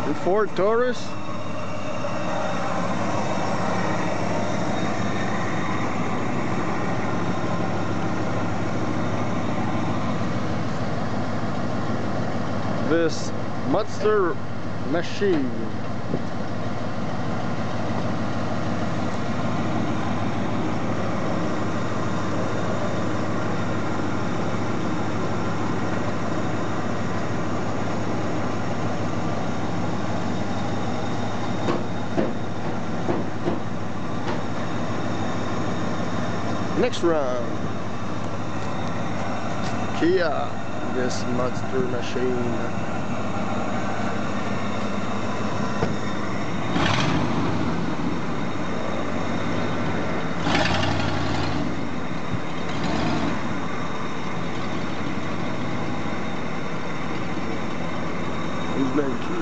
The Ford Taurus. This monster machine. Next round, Kia, this monster machine. He's very cute.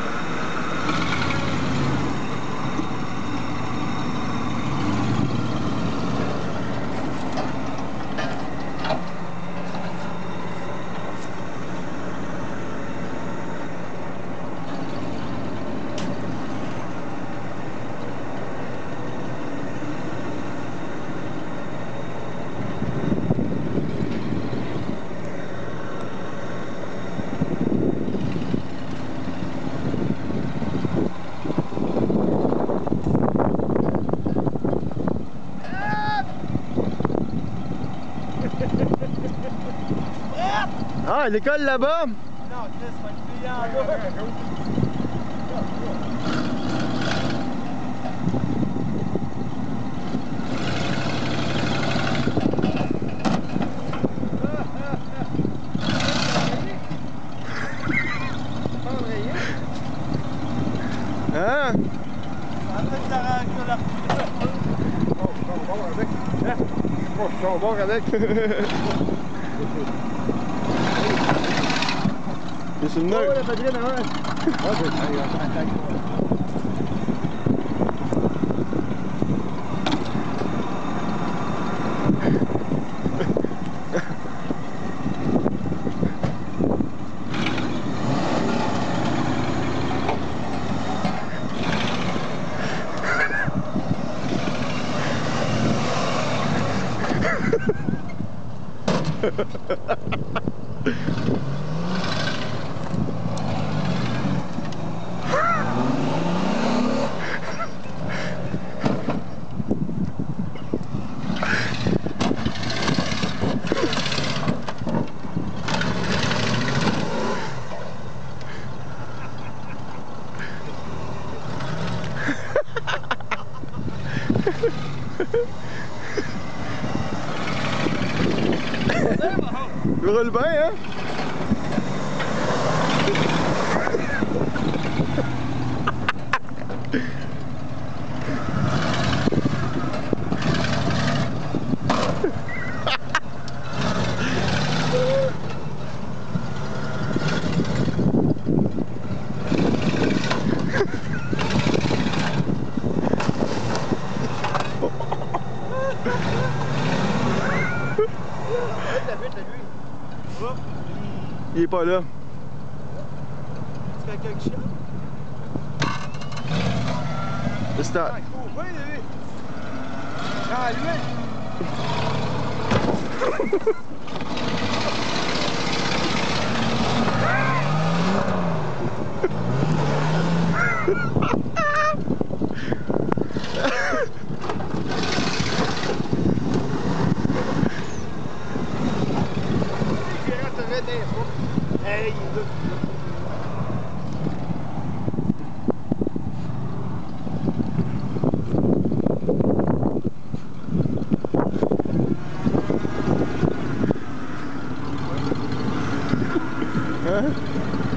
Ah, l'école là-bas? Non, Chris, c'est une fille en bas. Hein? On va avec. C'est sur le nœud. Oh, la padrine, Il roule bien, hein? Il est pas là. C'est quelqu'un qui chante? Le start. Oui, lui. Ah, lui. Hey, look. Hein?